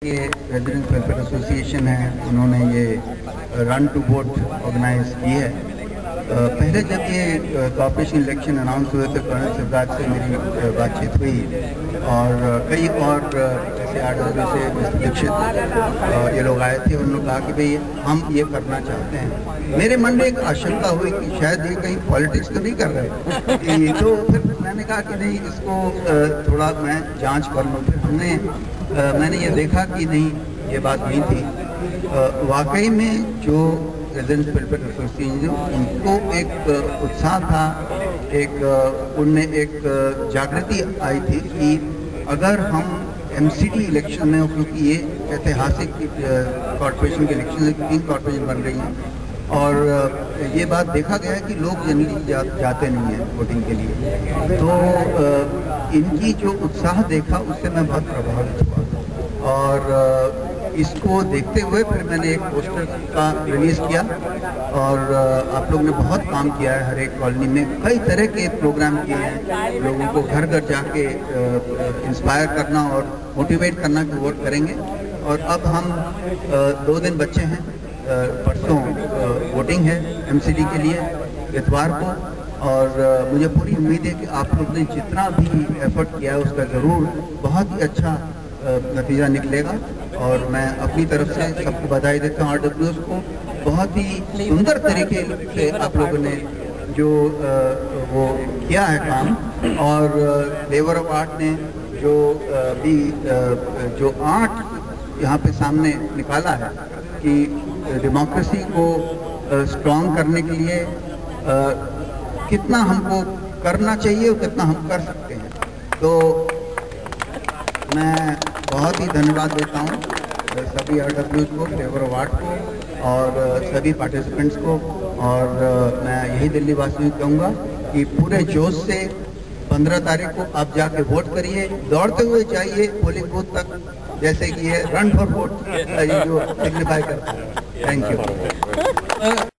ये resident welfare association है, उन्होंने ये रन टू वोट ऑर्गेनाइज की है। पहले जब ये कॉर्पोरेशन इलेक्शन अनाउंस हुए तो कर्नल शिवराज से मेरी बातचीत हुई और कई और जैसे आरडब्ल्यू से मिस्टर दीक्षित ये लोग आए थे। उन्होंने कहा कि भाई हम ये करना चाहते हैं। मेरे मन में एक आशंका हुई कि शायद ये कहीं पॉलिटिक्स तो नहीं कर रहे, तो फिर मैंने कहा कि नहीं, इसको थोड़ा मैं जांच कर लूँ। फिर मैंने ये देखा कि नहीं, ये बात नहीं थी। वाकई में जो रेजिडेंट वेलफेयर एसोसिएशन, उनको एक उत्साह था, उनमें एक जागृति आई थी कि अगर हम एमसीडी इलेक्शन में, क्योंकि ये ऐतिहासिक कॉर्पोरेशन के इलेक्शन 3 कॉर्पोरेशन बन रही हैं और ये बात देखा गया है कि लोग जनरली जाते नहीं हैं वोटिंग के लिए, तो इनकी जो उत्साह देखा उससे मैं बहुत प्रभावित हुआ और इसको देखते हुए फिर मैंने एक पोस्टर का रिलीज़ किया और आप लोग ने बहुत काम किया है। हर एक कॉलोनी में कई तरह के प्रोग्राम किए हैं, लोगों को घर घर जाके इंस्पायर करना और मोटिवेट करना कि वोट करेंगे। और अब हम 2 दिन बच्चे हैं, परसों वोटिंग है एमसीडी के लिए इतवार को, और मुझे पूरी उम्मीद है कि आप लोग ने जितना भी एफर्ट किया है उसका ज़रूर बहुत ही अच्छा नतीजा निकलेगा। और मैं अपनी तरफ से सबको बधाई देता हूँ। आरडब्ल्यूएस को बहुत ही सुंदर तरीके से आप लोगों ने जो वो किया है काम, और फ्लेवर ऑफ आर्ट ने जो आर्ट यहाँ पे सामने निकाला है कि डेमोक्रेसी को स्ट्रॉन्ग करने के लिए कितना हमको करना चाहिए और कितना हम कर सकते हैं। तो मैं बहुत ही धन्यवाद देता हूँ सभी आरडब्ल्यूज को, फ्लेवर ऑफ आर्ट को और सभी पार्टिसिपेंट्स को। और मैं यही दिल्ली वासियों को कहूँगा कि पूरे जोश से 15 तारीख को आप जाके वोट करिए, दौड़ते हुए जाइए पोलिंग बूथ तक, जैसे कि ये रन फॉर वोट जो सिग्निफाई करता है। Thank you.